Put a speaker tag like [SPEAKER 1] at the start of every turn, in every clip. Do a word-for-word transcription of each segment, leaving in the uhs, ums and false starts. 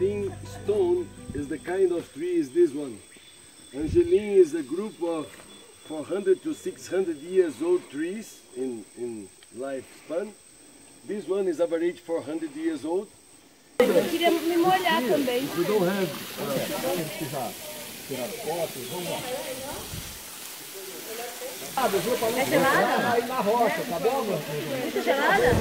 [SPEAKER 1] Angelim stone is the kind of tree is this one. Angelim is a group of four hundred to six hundred years old trees in, in lifespan. This one is average four hundred years old.
[SPEAKER 2] Eu queria me molhar também.
[SPEAKER 1] We don't have uh, tirar fotos, vamos lá.
[SPEAKER 2] É gelada?
[SPEAKER 1] Aí na roça, tá bom?
[SPEAKER 2] Muito gelada?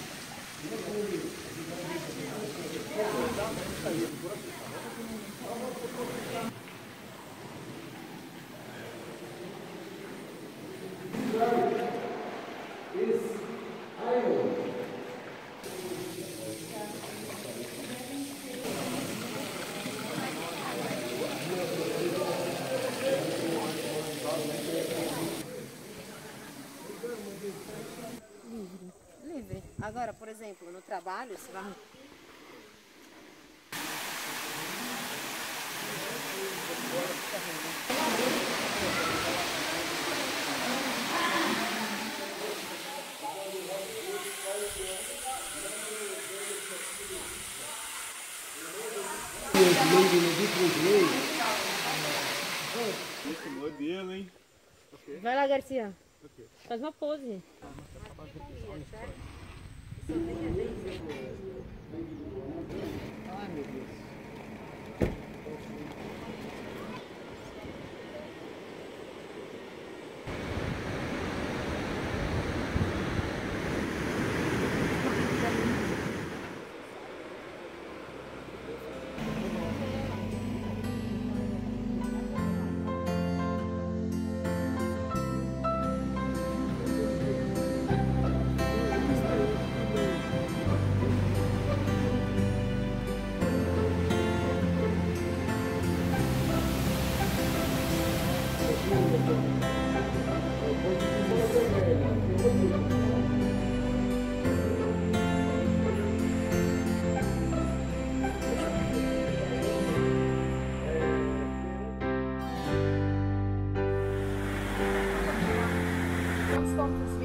[SPEAKER 2] Livre. Agora, por exemplo, no trabalho, você vai...
[SPEAKER 1] Esse modelo, hein?
[SPEAKER 2] Vai lá, Garcia. Faz uma pose.
[SPEAKER 1] Ai, meu Deus.
[SPEAKER 2] Quantos pontos?